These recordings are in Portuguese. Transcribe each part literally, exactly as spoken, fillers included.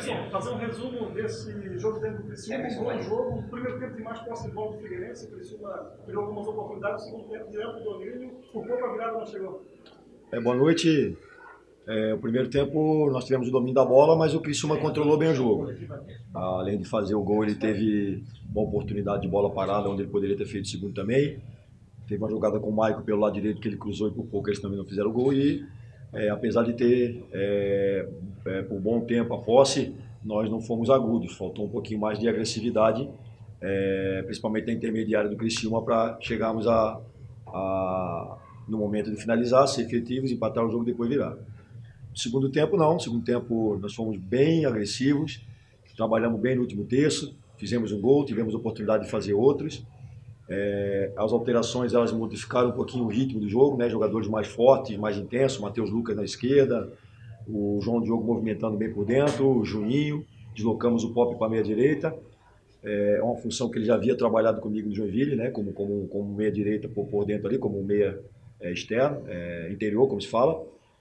Emerson, fazer um resumo desse jogo dentro do Criciúma, um bom jogo. O primeiro tempo tem mais posse de bola do Figueirense, o Criciúma criou algumas oportunidades, o segundo tempo direto do domínio, por pouco a virada não chegou. É, boa noite. É, o primeiro tempo nós tivemos o domínio da bola, mas o Criciúma controlou bem o jogo. Além de fazer o gol, ele teve uma oportunidade de bola parada, onde ele poderia ter feito o segundo também. Teve uma jogada com o Maicon pelo lado direito que ele cruzou e por pouco eles também não fizeram o gol. E é, apesar de ter é, é, por bom tempo a posse, nós não fomos agudos. Faltou um pouquinho mais de agressividade, é, principalmente na intermediária do Criciúma, para chegarmos a, a, no momento de finalizar, ser efetivos, empatar o jogo e depois virar. No segundo tempo não, no segundo tempo nós fomos bem agressivos, trabalhamos bem no último terço, fizemos um gol, tivemos a oportunidade de fazer outros. É, as alterações elas modificaram um pouquinho o ritmo do jogo, né? Jogadores mais fortes, mais intensos, Matheus Lucas na esquerda, o João Diogo movimentando bem por dentro, o Juninho, deslocamos o Pop para a meia direita, é uma função que ele já havia trabalhado comigo no Joinville, né? como, como, como meia direita por, por dentro ali, como meia é, externo, é, interior, como se fala.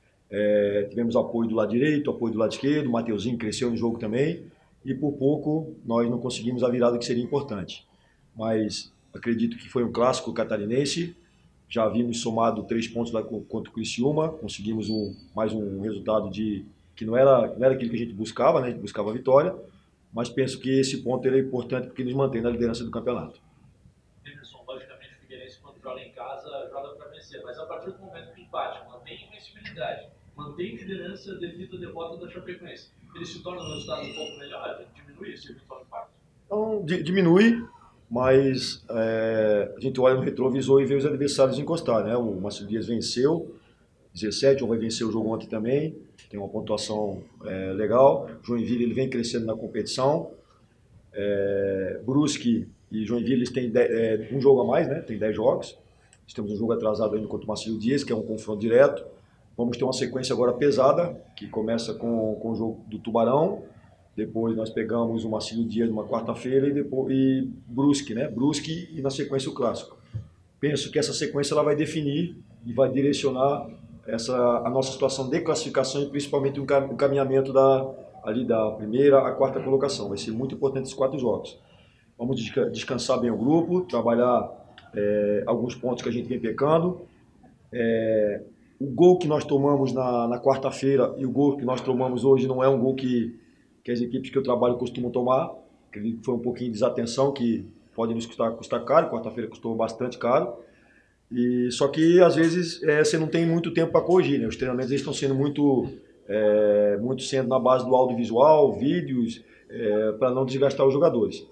É, tivemos apoio do lado direito, apoio do lado esquerdo, o Mateuzinho cresceu no jogo também, e por pouco nós não conseguimos a virada que seria importante. Mas acredito que foi um clássico catarinense, já havíamos somado três pontos lá contra o Criciúma, conseguimos um, mais um resultado de, que não era, não era aquilo que a gente buscava, né? A gente buscava a vitória, mas penso que esse ponto é importante porque nos mantém na liderança do campeonato. Emerson, logicamente o Figueirense quando joga em casa, joga para vencer, mas a partir do momento do empate, mantém invencibilidade, mantém liderança devido à derrota da Chapecoense. Ele se torna um resultado um pouco melhor, diminui esse eventual impacto? Então, diminui, mas é, a gente olha no retrovisor e vê os adversários encostar, né? O Márcio Dias venceu, dezessete, ou vai vencer o jogo ontem também, tem uma pontuação é, legal. Joinville ele vem crescendo na competição. É, Brusque e Joinville eles têm dez, é, um jogo a mais, né? Tem dez jogos. Nós temos um jogo atrasado ainda contra o Márcio Dias, que é um confronto direto. Vamos ter uma sequência agora pesada, que começa com, com o jogo do Tubarão. Depois nós pegamos o Marcílio Dias numa quarta-feira e depois e Brusque, né? Brusque e na sequência o Clássico. Penso que essa sequência ela vai definir e vai direcionar essa, a nossa situação de classificação e principalmente o encaminhamento da, ali da primeira à quarta colocação. Vai ser muito importante esses quatro jogos. Vamos descansar bem o grupo, trabalhar é, alguns pontos que a gente vem pecando. É, o gol que nós tomamos na, na quarta-feira e o gol que nós tomamos hoje não é um gol que, que as equipes que eu trabalho costumam tomar. Acredito que foi um pouquinho de desatenção que pode nos custar, custar caro. Quarta-feira custou bastante caro. E, só que às vezes é, você não tem muito tempo para corrigir, né? Os treinamentos eles estão sendo muito, é, muito sendo na base do audiovisual, vídeos, é, para não desgastar os jogadores.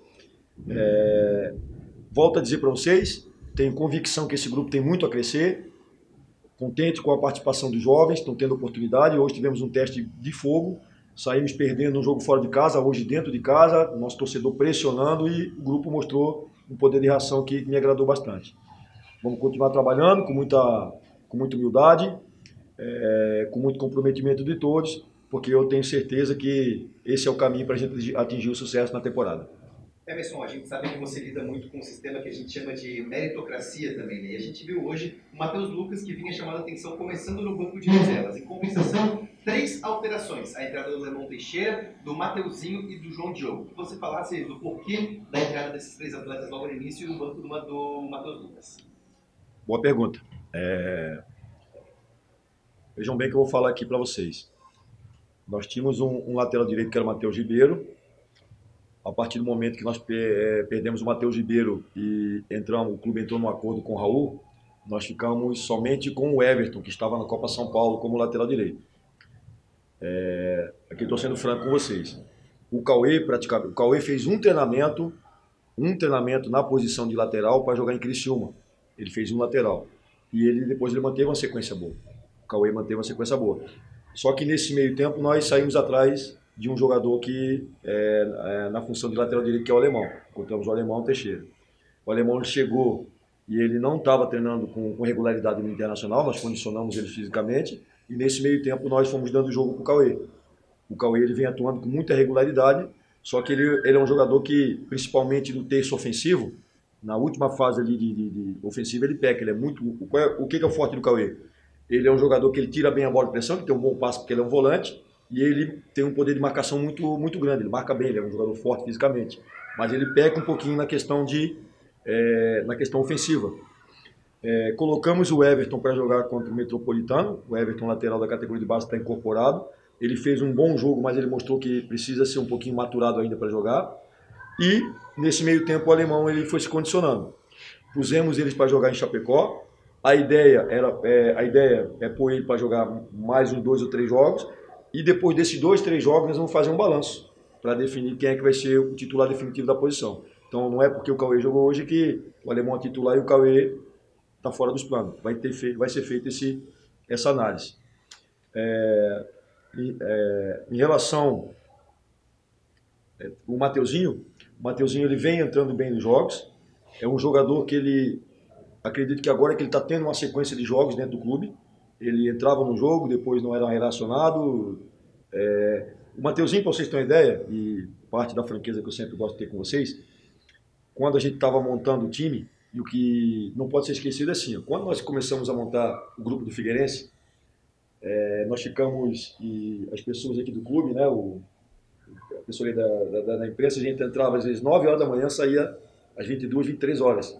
É, volto a dizer para vocês, tenho convicção que esse grupo tem muito a crescer. Contente com a participação dos jovens, estão tendo oportunidade. Hoje tivemos um teste de fogo, saímos perdendo um jogo fora de casa, hoje dentro de casa, nosso torcedor pressionando e o grupo mostrou um poder de reação que me agradou bastante. Vamos continuar trabalhando com muita, com muita humildade, é, com muito comprometimento de todos, porque eu tenho certeza que esse é o caminho para a gente atingir o sucesso na temporada. Emerson, a gente sabe que você lida muito com um sistema que a gente chama de meritocracia também, né? E a gente viu hoje o Matheus Lucas, que vinha chamando a atenção, começando no banco de reservas. Em compensação, três alterações. A entrada do Lemon Teixeira, do Mateuzinho e do João Diogo. Que você falasse do porquê da entrada desses três atletas logo no início e no banco do, do Matheus Lucas. Boa pergunta. É... Vejam bem que eu vou falar aqui para vocês. Nós tínhamos um, um lateral direito que era o Matheus Ribeiro. A partir do momento que nós perdemos o Matheus Ribeiro e entramos, o clube entrou num acordo com o Raul, nós ficamos somente com o Everton, que estava na Copa São Paulo como lateral direito. É, aqui estou sendo franco com vocês. O Cauê, praticamente, o Cauê fez um treinamento, um treinamento na posição de lateral para jogar em Criciúma. Ele fez um lateral. E ele depois ele manteve uma sequência boa. O Cauê manteve uma sequência boa. Só que nesse meio tempo nós saímos atrás de um jogador que é, é na função de lateral direito, que é o Alemão. Encontramos o Alemão Teixeira. O Alemão chegou e ele não estava treinando com, com regularidade no Internacional, nós condicionamos ele fisicamente, e nesse meio tempo nós fomos dando jogo para o Cauê. O Cauê ele vem atuando com muita regularidade, só que ele, ele é um jogador que, principalmente no terço ofensivo, na última fase ali de, de, de ofensiva, ele peca. Ele é muito, o, o que é o forte do Cauê? Ele é um jogador que ele tira bem a bola de pressão, que tem um bom passe porque ele é um volante, e ele tem um poder de marcação muito, muito grande, ele marca bem, ele é um jogador forte fisicamente, mas ele peca um pouquinho na questão, de, é, na questão ofensiva. É, colocamos o Everton para jogar contra o Metropolitano, o Everton lateral da categoria de base está incorporado, ele fez um bom jogo, mas ele mostrou que precisa ser um pouquinho maturado ainda para jogar, e nesse meio tempo o alemão ele foi se condicionando. Pusemos eles para jogar em Chapecó, a ideia, era, é, a ideia é pôr ele para jogar mais uns dois ou três jogos, e depois desses dois, três jogos nós vamos fazer um balanço, para definir quem é que vai ser o titular definitivo da posição. Então não é porque o Cauê jogou hoje que o alemão é titular e o Cauê está fora dos planos. Vai, ter feito, vai ser feita essa análise. É, é, em relação ao é, Mateuzinho, o Mateuzinho ele vem entrando bem nos jogos. É um jogador que ele, acredito que agora que ele está tendo uma sequência de jogos dentro do clube. Ele entrava no jogo, depois não era relacionado. É, o Mateuzinho, para vocês terem uma ideia, e parte da franqueza que eu sempre gosto de ter com vocês, quando a gente estava montando o time, e o que não pode ser esquecido é assim, quando nós começamos a montar o grupo do Figueirense, é, nós ficamos, e as pessoas aqui do clube, né, o, a pessoa da, da, da imprensa, a gente entrava às vezes nove horas da manhã, saía às vinte e duas, vinte e três horas.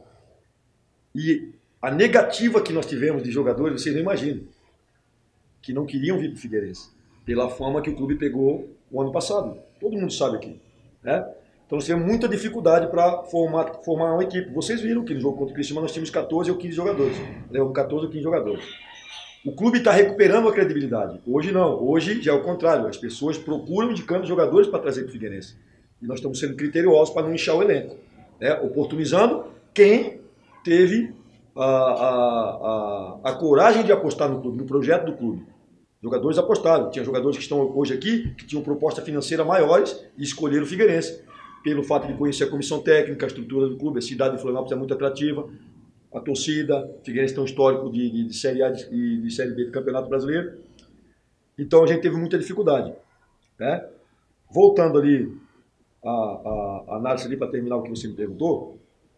E a negativa que nós tivemos de jogadores, vocês não imaginam, que não queriam vir para o Figueirense, pela forma que o clube pegou o ano passado. Todo mundo sabe aqui, né? Então nós tivemos muita dificuldade para formar, formar uma equipe. Vocês viram que no jogo contra o Criciúma nós tínhamos quatorze ou quinze jogadores. Levamos quatorze ou quinze jogadores. O clube está recuperando a credibilidade. Hoje não. Hoje já é o contrário. As pessoas procuram indicando jogadores para trazer para o Figueirense. E nós estamos sendo criteriosos para não inchar o elenco, né? Oportunizando quem teve a, a, a, a coragem de apostar no clube, no projeto do clube. Jogadores apostaram. Tinha jogadores que estão hoje aqui, que tinham proposta financeira maiores e escolheram o Figueirense. Pelo fato de conhecer a comissão técnica, a estrutura do clube, a cidade de Florianópolis é muito atrativa, a torcida, o Figueirense tem um histórico de, de, de Série A e de, de Série B do Campeonato Brasileiro. Então a gente teve muita dificuldade, né? Voltando ali a, a, a análise ali para terminar o que você me perguntou,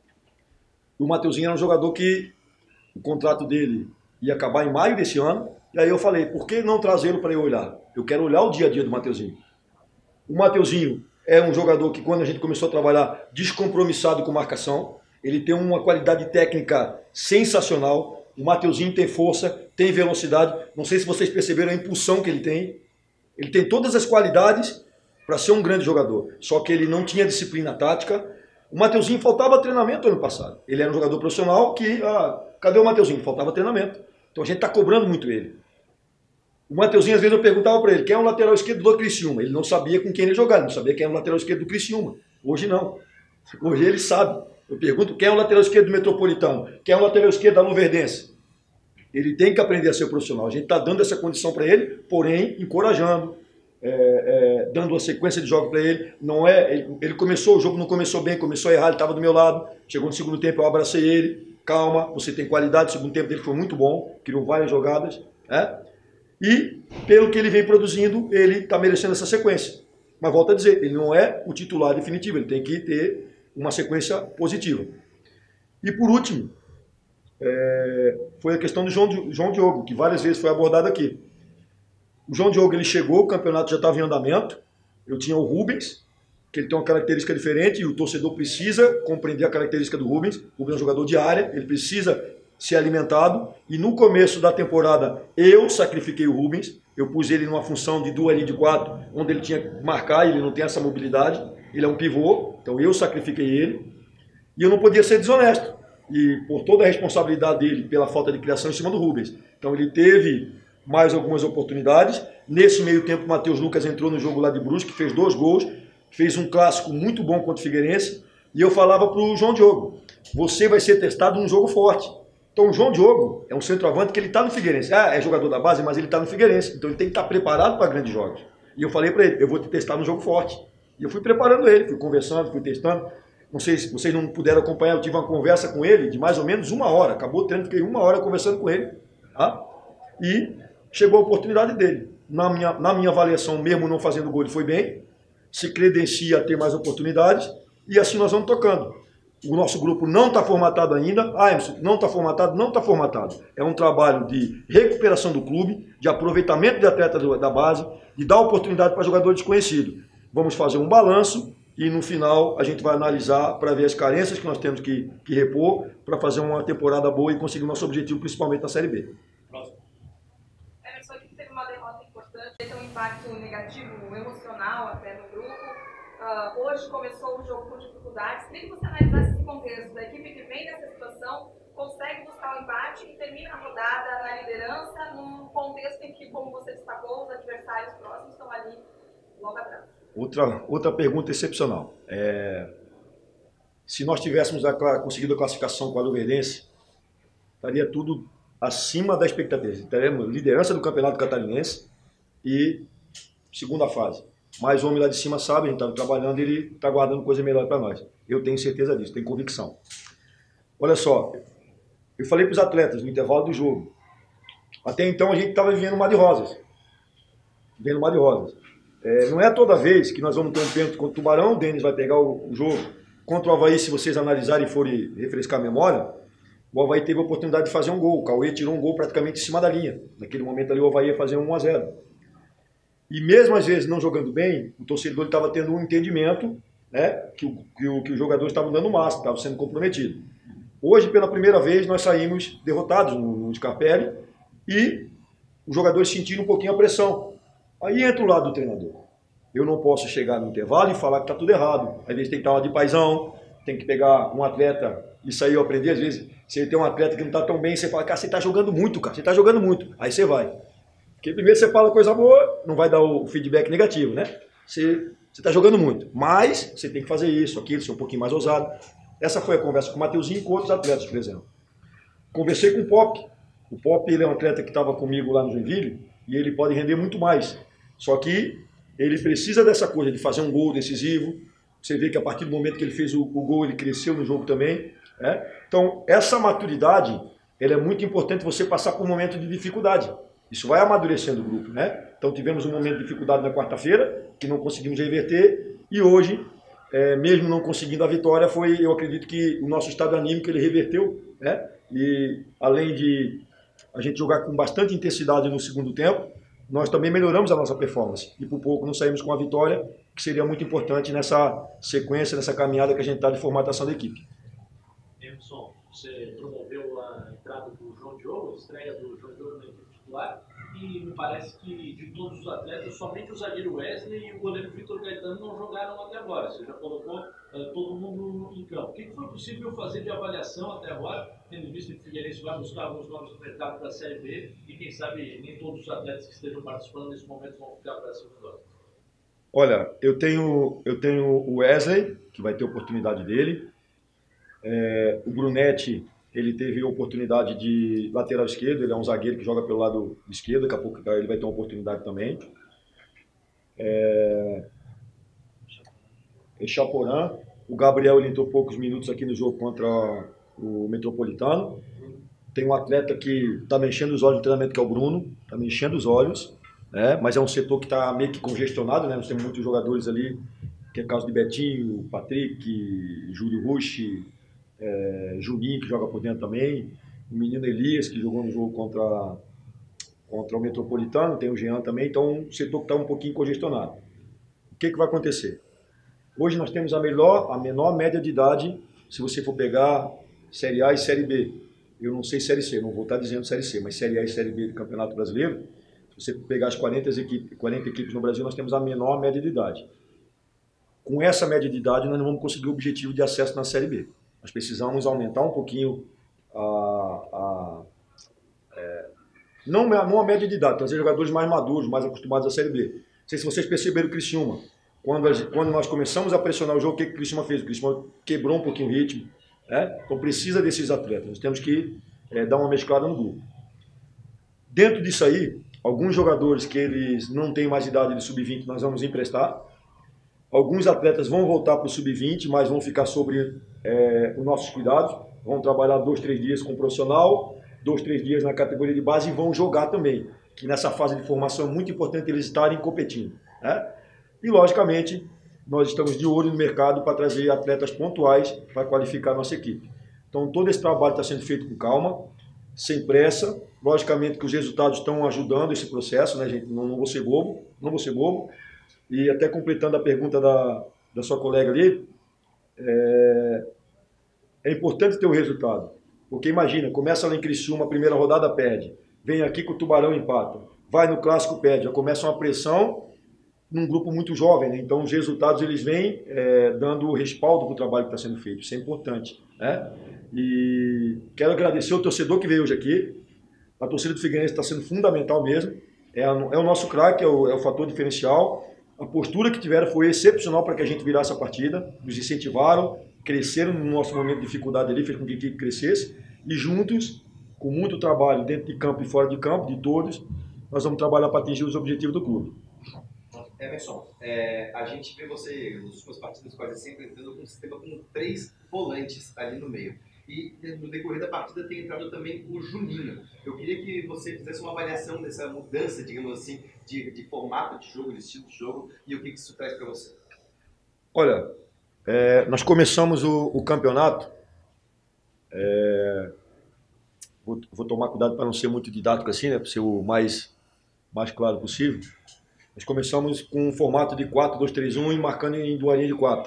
o Mateuzinho era um jogador que o contrato dele ia acabar em maio desse ano, e aí eu falei, por que não trazê-lo para eu olhar? Eu quero olhar o dia a dia do Mateuzinho. O Mateuzinho é um jogador que, quando a gente começou a trabalhar, descompromissado com marcação. Ele tem uma qualidade técnica sensacional. O Mateuzinho tem força, tem velocidade. Não sei se vocês perceberam a impulsão que ele tem. Ele tem todas as qualidades para ser um grande jogador. Só que ele não tinha disciplina tática. O Mateuzinho faltava treinamento ano passado. Ele era um jogador profissional que... Ah, cadê o Mateuzinho? Faltava treinamento. Então a gente está cobrando muito ele. O Mateuzinho, às vezes, eu perguntava para ele, quem é o lateral esquerdo do Criciúma? Ele não sabia com quem ele jogava, ele não sabia quem era o lateral esquerdo do Criciúma. Hoje não. Hoje ele sabe. Eu pergunto quem é o lateral esquerdo do Metropolitano, quem é o lateral esquerdo da Luverdense. Ele tem que aprender a ser profissional. A gente está dando essa condição para ele, porém, encorajando, é, é, dando uma sequência de jogos para ele. Não é, ele. Ele começou, o jogo não começou bem, começou a errar, ele estava do meu lado. Chegou no segundo tempo, eu abracei ele. Calma, você tem qualidade, o segundo tempo dele foi muito bom, criou várias jogadas, né? E, pelo que ele vem produzindo, ele está merecendo essa sequência. Mas, volto a dizer, ele não é o titular definitivo, ele tem que ter uma sequência positiva. E, por último, é, foi a questão do João, João Diogo, que várias vezes foi abordado aqui. O João Diogo, ele chegou, o campeonato já estava em andamento, eu tinha o Rubens, que ele tem uma característica diferente, e o torcedor precisa compreender a característica do Rubens. O Rubens é um jogador de área, ele precisa ser alimentado, e no começo da temporada eu sacrifiquei o Rubens, eu pus ele numa função de duas linhas de quatro, onde ele tinha que marcar, ele não tem essa mobilidade, ele é um pivô, então eu sacrifiquei ele, e eu não podia ser desonesto, e por toda a responsabilidade dele, pela falta de criação em cima do Rubens. Então ele teve mais algumas oportunidades, nesse meio tempo o Matheus Lucas entrou no jogo lá de Brusque, fez dois gols, fez um clássico muito bom contra o Figueirense, e eu falava para o João Diogo, você vai ser testado num jogo forte. Então o João Diogo é um centroavante que ele está no Figueirense. Ah, é jogador da base, mas ele está no Figueirense. Então ele tem que estar preparado para grandes jogos. E eu falei para ele, eu vou te testar no jogo forte. E eu fui preparando ele, fui conversando, fui testando. Não sei se vocês não puderam acompanhar, eu tive uma conversa com ele de mais ou menos uma hora. Acabou o treino, fiquei uma hora conversando com ele. Tá? E chegou a oportunidade dele. Na minha, na minha avaliação, mesmo não fazendo gol, ele foi bem. Se credencia a ter mais oportunidades. E assim nós vamos tocando. O nosso grupo não está formatado ainda. Ah, Emerson, não está formatado? Não está formatado. É um trabalho de recuperação do clube, de aproveitamento de atletas da base, de dar oportunidade para jogador desconhecido. Vamos fazer um balanço e no final a gente vai analisar para ver as carências que nós temos que, que repor para fazer uma temporada boa e conseguir o nosso objetivo, principalmente na Série B. Próximo. Emerson, aqui teve uma derrota importante, teve um impacto negativo, emocional até no grupo. Uh, hoje começou o jogo com dificuldades. Queria que você analisasse esse contexto da equipe que vem dessa situação, consegue buscar o empate e termina a rodada na liderança, num contexto em que, como você destacou, os adversários próximos estão ali logo atrás. Outra, outra pergunta excepcional. É, se nós tivéssemos a, conseguido a classificação com a Luverdense, estaria tudo acima da expectativa. Teremos liderança do Campeonato Catarinense e segunda fase. Mas o homem lá de cima sabe, a gente está trabalhando e ele está guardando coisa melhor para nós. Eu tenho certeza disso, tenho convicção. Olha só, eu falei para os atletas no intervalo do jogo. Até então a gente estava vivendo um mar de rosas. Vivendo um mar de rosas. É, não é toda vez que nós vamos ter um pênalti contra o Tubarão, o Denis vai pegar o, o jogo. Contra o Avaí, se vocês analisarem e forem refrescar a memória, o Avaí teve a oportunidade de fazer um gol. O Cauê tirou um gol praticamente em cima da linha. Naquele momento ali o Avaí ia fazer um a zero. E mesmo às vezes não jogando bem, o torcedor estava tendo um entendimento, né, que, o, que, o, que os jogadores estavam dando o máximo, estavam sendo comprometidos. Hoje, pela primeira vez, nós saímos derrotados no, no Scarpelli e os jogadores sentiram um pouquinho a pressão. Aí entra o lado do treinador. Eu não posso chegar no intervalo e falar que está tudo errado. Às vezes tem que estar uma de paizão, tem que pegar um atleta, isso aí eu aprendi às vezes, se ele tem um atleta que não está tão bem, você fala, cara, você está jogando muito, cara, você está jogando muito. Aí você vai. Porque primeiro você fala coisa boa, não vai dar o feedback negativo, né? Você está jogando muito, mas você tem que fazer isso, aquilo, ser um pouquinho mais ousado. Essa foi a conversa com o Mateuzinho e com outros atletas, por exemplo. Conversei com o Pop. O Pop ele é um atleta que estava comigo lá no Joinville e ele pode render muito mais. Só que ele precisa dessa coisa de fazer um gol decisivo. Você vê que a partir do momento que ele fez o, o gol, ele cresceu no jogo também. Né? Então, essa maturidade ela é muito importante você passar por um momento de dificuldade. Isso vai amadurecendo o grupo, né? Então tivemos um momento de dificuldade na quarta-feira, que não conseguimos reverter, e hoje, é, mesmo não conseguindo a vitória, foi, eu acredito que o nosso estado anímico ele reverteu, né? E além de a gente jogar com bastante intensidade no segundo tempo, nós também melhoramos a nossa performance, e por pouco não saímos com a vitória, que seria muito importante nessa sequência, nessa caminhada que a gente está de formatação da equipe. Emerson, você promoveu a entrada do João Diogo, a estreia do João Diogo na equipe titular, e me parece que de todos os atletas, somente o zagueiro Wesley e o goleiro Vitor Gaetano não jogaram até agora. Você já colocou uh, todo mundo em campo. O que foi possível fazer de avaliação até agora, tendo visto que o Figueirense vai buscar alguns nomes no mercado da Série B e quem sabe nem todos os atletas que estejam participando nesse momento vão ficar para a segunda? Olha, eu tenho, eu tenho o Wesley, que vai ter oportunidade dele. É, o Brunetti, ele teve a oportunidade de lateral esquerdo, ele é um zagueiro que joga pelo lado esquerdo, daqui a pouco ele vai ter uma oportunidade também. É, é Chaporã, o Gabriel ele entrou poucos minutos aqui no jogo contra o Metropolitano. Tem um atleta que está me enchendo os olhos no treinamento, que é o Bruno, está me enchendo os olhos, né? Mas é um setor que está meio que congestionado, né? Nós temos muitos jogadores ali, que é o caso de Betinho, Patrick, Júlio Rushi, É, Juninho, que joga por dentro também, o menino Elias, que jogou no jogo contra, contra o Metropolitano, tem o Jean também, então o setor que está um pouquinho congestionado. O que, que vai acontecer? Hoje nós temos a, melhor, a menor média de idade, se você for pegar Série A e Série B. Eu não sei Série C, não vou estar dizendo Série C, mas Série A e Série B do Campeonato Brasileiro, se você pegar as quarenta equipes, quarenta equipes no Brasil, nós temos a menor média de idade. Com essa média de idade, nós não vamos conseguir o objetivo de acesso na Série B. Nós precisamos aumentar um pouquinho a, a é, não, não a média de idade, trazer jogadores mais maduros, mais acostumados à Série B. Não sei se vocês perceberam o Criciúma. Quando, quando nós começamos a pressionar o jogo, o que o Criciúma fez? O Criciúma quebrou um pouquinho o ritmo. Né? Então precisa desses atletas. Nós temos que é, dar uma mesclada no grupo. Dentro disso aí, alguns jogadores que eles não têm mais idade de sub vinte, nós vamos emprestar. Alguns atletas vão voltar para o sub vinte, mas vão ficar sobre é, os nossos cuidados. Vão trabalhar dois, três dias com o profissional, dois, três dias na categoria de base e vão jogar também. Que nessa fase de formação é muito importante eles estarem competindo. Né? E, logicamente, nós estamos de olho no mercado para trazer atletas pontuais para qualificar a nossa equipe. Então, todo esse trabalho está sendo feito com calma, sem pressa. Logicamente que os resultados estão ajudando esse processo, né, gente? Não, não vou ser bobo, não vou ser bobo. E até completando a pergunta da, da sua colega ali, é, é importante ter o resultado. Porque imagina, começa lá em Criciúma, a primeira rodada perde, vem aqui com o Tubarão empata, vai no Clássico perde, já começa uma pressão num grupo muito jovem, né? Então os resultados eles vêm é, dando respaldo para o trabalho que está sendo feito, isso é importante, né? E quero agradecer ao torcedor que veio hoje aqui, a torcida do Figueirense está sendo fundamental mesmo, é, a, é o nosso craque, é o, é o fator diferencial, a postura que tiveram foi excepcional para que a gente virasse a partida, nos incentivaram, cresceram no nosso momento de dificuldade ali, fez com que a equipe crescesse, e juntos, com muito trabalho dentro de campo e fora de campo, de todos, nós vamos trabalhar para atingir os objetivos do clube. Emerson, é, a gente vê você, nas suas partidas quase sempre entrando com um sistema com três volantes ali no meio. E no decorrer da partida tem entrado também o Juninho. Eu queria que você fizesse uma avaliação dessa mudança, digamos assim, de, de formato de jogo, de estilo de jogo, e o que isso traz para você. Olha, é, nós começamos o, o campeonato, é, vou, vou tomar cuidado para não ser muito didático assim, né, para ser o mais, mais claro possível. Nós começamos com um formato de quatro dois três um e marcando em duas linhas de quatro.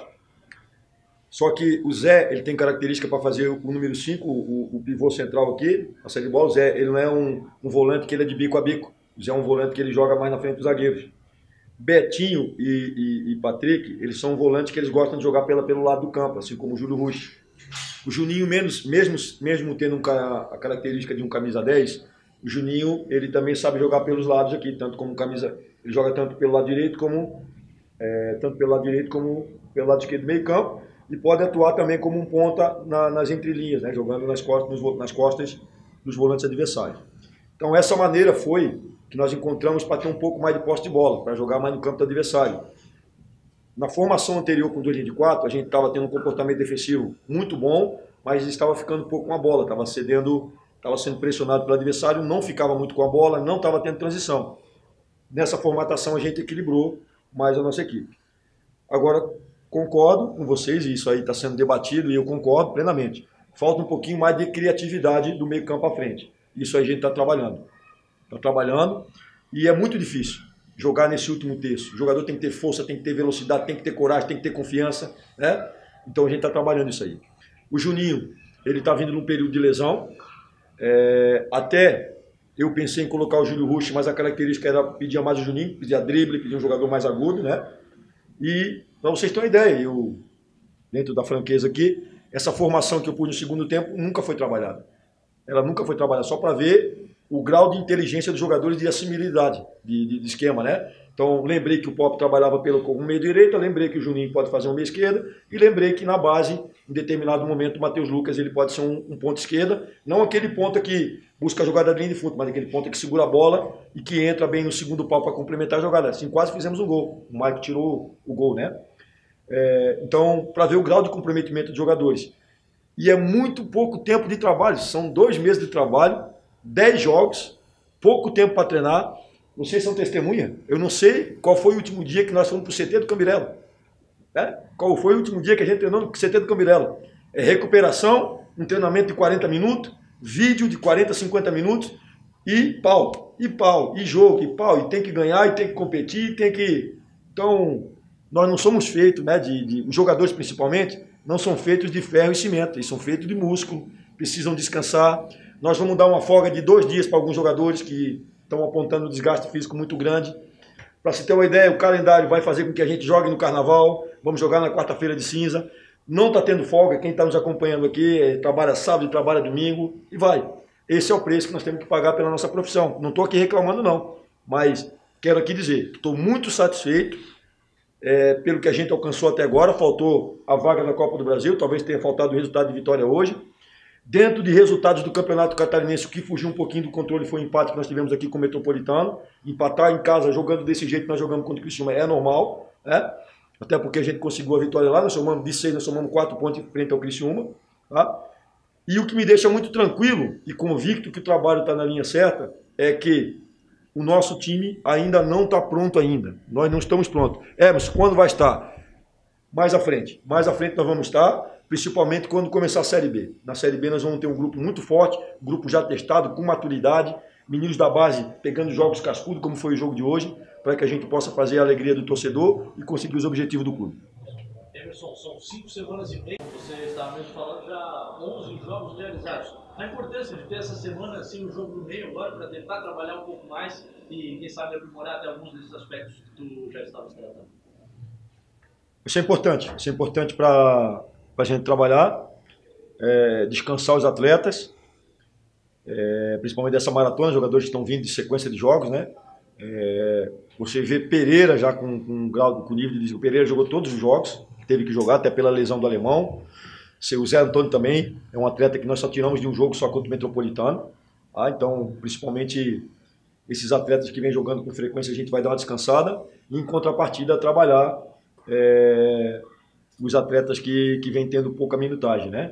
Só que o Zé, ele tem característica para fazer o número cinco, o, o pivô central aqui, a saída de bola. O Zé, ele não é um, um volante que ele é de bico a bico. O Zé é um volante que ele joga mais na frente dos zagueiros. Betinho e, e, e Patrick, eles são volantes que eles gostam de jogar pela, pelo lado do campo, assim como o Júlio Rush. O Juninho, menos, mesmo, mesmo tendo um, a característica de um camisa dez, o Juninho, ele também sabe jogar pelos lados aqui, tanto como camisa, ele joga tanto pelo lado direito como, é, tanto pelo lado direito como pelo lado esquerdo do meio campo, e pode atuar também como um ponta na, nas entrelinhas, né, jogando nas costas, nos, nas costas dos volantes adversários. Então essa maneira foi que nós encontramos para ter um pouco mais de posse de bola, para jogar mais no campo do adversário. Na formação anterior com dois linhas de quatro, a gente estava tendo um comportamento defensivo muito bom, mas estava ficando um pouco com a bola, estava cedendo, estava sendo pressionado pelo adversário, não ficava muito com a bola, não estava tendo transição. Nessa formatação a gente equilibrou mais a nossa equipe. Agora, concordo com vocês, e isso aí está sendo debatido, e eu concordo plenamente. Falta um pouquinho mais de criatividade do meio campo à frente. Isso aí a gente está trabalhando. Está trabalhando, e é muito difícil jogar nesse último terço. O jogador tem que ter força, tem que ter velocidade, tem que ter coragem, tem que ter confiança, né? Então a gente está trabalhando isso aí. O Juninho, ele está vindo num período de lesão. É, até eu pensei em colocar o Júlio Rush, mas a característica era pedir mais o Juninho, pedir a drible, pedir um jogador mais agudo, né? E para vocês terem uma ideia, eu, dentro da franqueza aqui, essa formação que eu pus no segundo tempo nunca foi trabalhada. Ela nunca foi trabalhada, só para ver o grau de inteligência dos jogadores de assimilidade, de, de, de esquema, né? Então, lembrei que o Pop trabalhava pelo como meio direita, lembrei que o Juninho pode fazer um meio esquerda, e lembrei que na base, em determinado momento, o Matheus Lucas ele pode ser um, um ponto esquerda, não aquele ponta que busca a jogada de linha de fundo, mas aquele ponta que segura a bola e que entra bem no segundo pau para complementar a jogada. Assim, quase fizemos um gol. O Mike tirou o gol, né? É, então, para ver o grau de comprometimento dos jogadores. E é muito pouco tempo de trabalho, são dois meses de trabalho, dez jogos, pouco tempo para treinar. Vocês são testemunha? Eu não sei qual foi o último dia que nós fomos para o C T do Cambirela. Né? Qual foi o último dia que a gente treinou no C T do Cambirela? É recuperação, um treinamento de quarenta minutos, vídeo de quarenta, cinquenta minutos e pau, e pau, e jogo, e pau, e tem que ganhar, e tem que competir, e tem que... Então, nós não somos feitos, né, de, de, os jogadores principalmente, não são feitos de ferro e cimento, eles são feitos de músculo, precisam descansar. Nós vamos dar uma folga de dois dias para alguns jogadores que estão apontando um desgaste físico muito grande. Para se ter uma ideia, o calendário vai fazer com que a gente jogue no Carnaval, vamos jogar na quarta-feira de cinza. Não está tendo folga, quem está nos acompanhando aqui é, trabalha sábado e trabalha domingo, e vai. Esse é o preço que nós temos que pagar pela nossa profissão. Não estou aqui reclamando não, mas quero aqui dizer que estou muito satisfeito é, pelo que a gente alcançou até agora. Faltou a vaga na Copa do Brasil, talvez tenha faltado o resultado de vitória hoje. Dentro de resultados do Campeonato Catarinense, o que fugiu um pouquinho do controle foi o empate que nós tivemos aqui com o Metropolitano. Empatar em casa, jogando desse jeito que nós jogamos contra o Criciúma, é normal, né? Até porque a gente conseguiu a vitória lá, nós somamos de seis, nós somamos quatro pontos em frente ao Criciúma. Tá? E o que me deixa muito tranquilo e convicto que o trabalho está na linha certa é que o nosso time ainda não está pronto ainda. Nós não estamos prontos. É, mas quando vai estar? mais à frente. Mais à frente nós vamos estar, principalmente quando começar a Série B. Na Série B nós vamos ter um grupo muito forte, grupo já testado, com maturidade, meninos da base pegando jogos cascudos, como foi o jogo de hoje, para que a gente possa fazer a alegria do torcedor e conseguir os objetivos do clube. Emerson, são cinco semanas e meia, você estava mesmo falando, já onze jogos realizados. A importância de ter essa semana, assim, o jogo no meio agora, para tentar trabalhar um pouco mais e, quem sabe, aprimorar até alguns desses aspectos que tu já estavas tratando. Isso é importante, isso é importante para a gente trabalhar, é, descansar os atletas, é, principalmente dessa maratona, jogadores que estão vindo de sequência de jogos, né? É, você vê Pereira já com, com, grau, com nível de... O Pereira jogou todos os jogos, teve que jogar até pela lesão do alemão. O Zé Antônio também é um atleta que nós só tiramos de um jogo só contra o Metropolitano. Tá? Então, principalmente esses atletas que vêm jogando com frequência, a gente vai dar uma descansada e, em contrapartida, trabalhar é, os atletas que, que vêm tendo pouca minutagem. Né?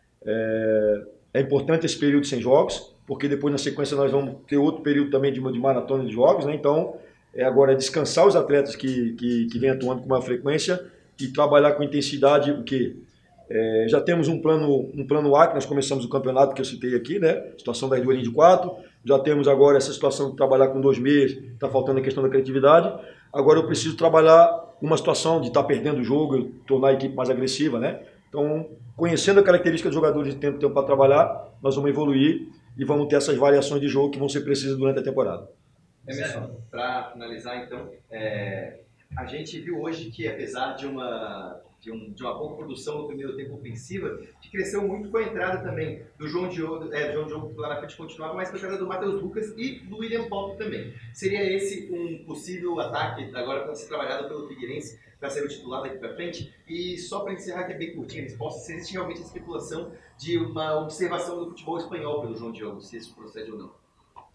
É, é importante esse período sem jogos, porque depois, na sequência, nós vamos ter outro período também de, de maratona de jogos. Né? Então, é agora descansar os atletas que, que, que vêm atuando com maior frequência e trabalhar com intensidade o quê? É, já temos um plano, um plano A, que nós começamos o campeonato que eu citei aqui, né? Situação das duas linhas de quatro. Já temos agora essa situação de trabalhar com dois meses, está faltando a questão da criatividade. Agora eu preciso trabalhar uma situação de estar tá perdendo o jogo e tornar a equipe mais agressiva, né? Então, conhecendo a característica dos jogadores de tempo, tempo para trabalhar, nós vamos evoluir e vamos ter essas variações de jogo que vão ser precisas durante a temporada. Emerson, para finalizar então, é, a gente viu hoje que apesar de uma... De, um, de uma boa produção no primeiro tempo ofensiva, que cresceu muito com a entrada também do João Diogo, é, do João Diogo que lá na frente continuava, mas com a entrada do Matheus Lucas e do William Pop também. Seria esse um possível ataque agora para ser trabalhado pelo Figueirense, para ser o titular daqui para frente? E só para encerrar, que é bem curtinho a resposta, se existe realmente a especulação de uma observação do futebol espanhol pelo João Diogo, se isso procede ou não?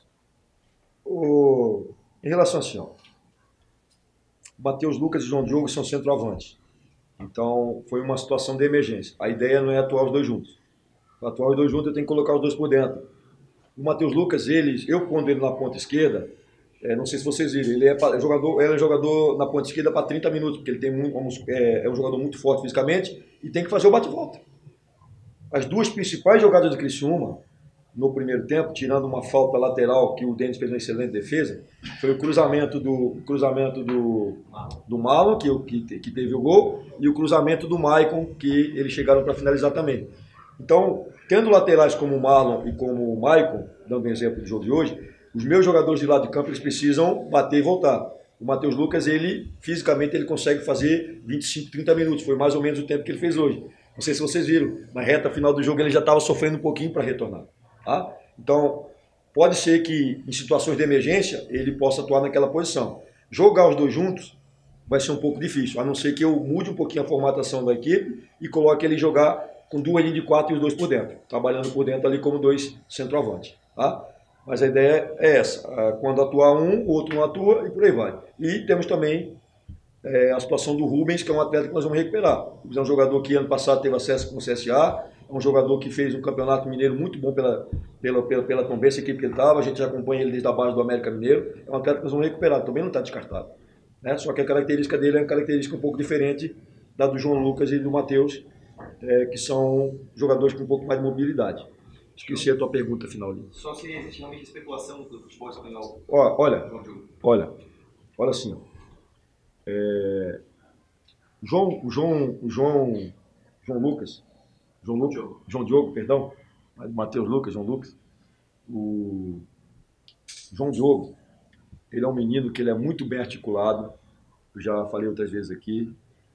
O... Em relação assim, ó, Matheus Lucas e João Diogo são centroavantes. Então, foi uma situação de emergência. A ideia não é atuar os dois juntos. Para atuar os dois juntos, eu tenho que colocar os dois por dentro. O Matheus Lucas, ele, eu pondo ele na ponta esquerda, é, não sei se vocês viram, ele é, é jogador, ele é jogador na ponta esquerda para trinta minutos, porque ele tem muito, é, é um jogador muito forte fisicamente e tem que fazer o bate-volta. As duas principais jogadas do Criciúma, no primeiro tempo, tirando uma falta lateral que o Denis fez uma excelente defesa, foi o cruzamento do, cruzamento do, do Marlon, que, que, que teve o gol, e o cruzamento do Maicon, que eles chegaram para finalizar também. Então, tendo laterais como o Marlon e como o Maicon, dando um exemplo do jogo de hoje, os meus jogadores de lado de campo eles precisam bater e voltar. O Matheus Lucas, ele fisicamente, ele consegue fazer vinte e cinco, trinta minutos, foi mais ou menos o tempo que ele fez hoje. Não sei se vocês viram, na reta final do jogo ele já estava sofrendo um pouquinho para retornar. Tá? Então, pode ser que em situações de emergência ele possa atuar naquela posição. Jogar os dois juntos vai ser um pouco difícil, a não ser que eu mude um pouquinho a formatação da equipe e coloque ele jogar com duas linhas de quatro e os dois por dentro, trabalhando por dentro ali como dois centroavantes. Tá? Mas a ideia é essa, quando atuar um, o outro não atua e por aí vai. E temos também é, a situação do Rubens, que é um atleta que nós vamos recuperar. O Rubens é um jogador que ano passado teve acesso com o C S A, é um jogador que fez um campeonato mineiro muito bom pela, pela, pela, pela Tombense, a equipe que ele estava, a gente já acompanha ele desde a base do América Mineiro, é um atleta que nós vamos recuperar, também não está descartado. Né? Só que a característica dele é uma característica um pouco diferente da do João Lucas e do Matheus, é, que são jogadores com um pouco mais de mobilidade. Esqueci a tua pergunta final ali. Só se existe realmente especulação do futebol espanhol. Ó, olha, olha, olha assim, ó. É, João, o João, o João, João Lucas, João Lucas, Diogo. João Diogo, perdão, Matheus Lucas, João Lucas, o João Diogo, ele é um menino que ele é muito bem articulado, eu já falei outras vezes aqui,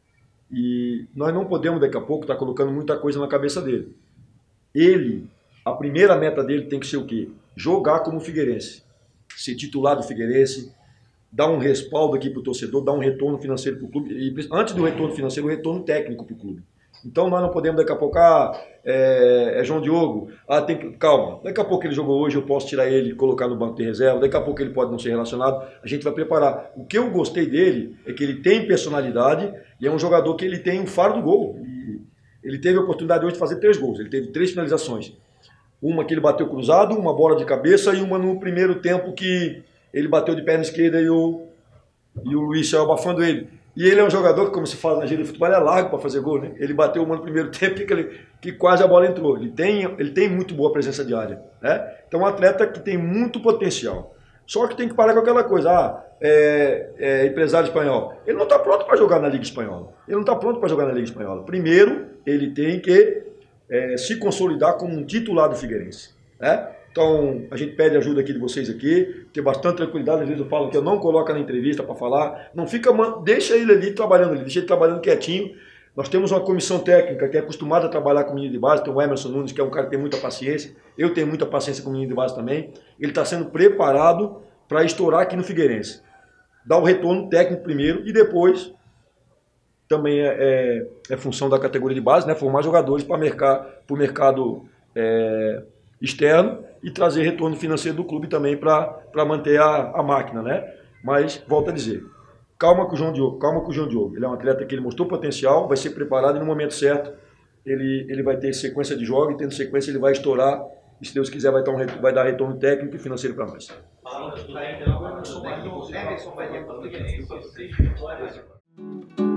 e nós não podemos daqui a pouco estar colocando muita coisa na cabeça dele. Ele, a primeira meta dele tem que ser o quê? Jogar como Figueirense, ser titular do Figueirense, dar um respaldo aqui para o torcedor, dar um retorno financeiro para o clube, e antes do retorno financeiro, um retorno técnico para o clube. Então nós não podemos daqui a pouco, ah, é, é João Diogo, ah, tem que, calma, daqui a pouco ele jogou hoje, eu posso tirar ele e colocar no banco de reserva, daqui a pouco ele pode não ser relacionado, a gente vai preparar. O que eu gostei dele é que ele tem personalidade e é um jogador que ele tem um faro do gol. E ele teve a oportunidade hoje de fazer três gols, ele teve três finalizações. Uma que ele bateu cruzado, uma bola de cabeça e uma no primeiro tempo que ele bateu de perna esquerda e o, e o Luiz saiu abafando ele. E ele é um jogador que, como se fala na gíria de futebol, ele é largo para fazer gol, né? Ele bateu uma no primeiro tempo que, ele, que quase a bola entrou. Ele tem, ele tem muito boa presença de área, né? Então é um atleta que tem muito potencial. Só que tem que parar com aquela coisa, ah, é, é empresário espanhol. Ele não está pronto para jogar na Liga Espanhola. Ele não está pronto para jogar na Liga Espanhola. Primeiro, ele tem que é, se consolidar como um titular do Figueirense, né? Então, a gente pede ajuda aqui de vocês aqui, ter bastante tranquilidade. Às vezes eu falo que eu não coloco na entrevista para falar. Não fica, deixa ele ali trabalhando, deixa ele trabalhando quietinho. Nós temos uma comissão técnica que é acostumada a trabalhar com o menino de base. Tem o Emerson Nunes, que é um cara que tem muita paciência. Eu tenho muita paciência com o menino de base também. Ele está sendo preparado para estourar aqui no Figueirense. Dar o retorno técnico primeiro e depois também é, é, é função da categoria de base, né? Formar jogadores para o mercado é, externo e trazer retorno financeiro do clube também para manter a, a máquina, né? Mas, volto a dizer, calma com o João Diogo, calma com o João Diogo. Ele é um atleta que ele mostrou potencial, vai ser preparado e no momento certo ele, ele vai ter sequência de jogos e tendo sequência ele vai estourar e se Deus quiser vai, dar, um, vai dar retorno técnico e financeiro para nós. Emerson Maria,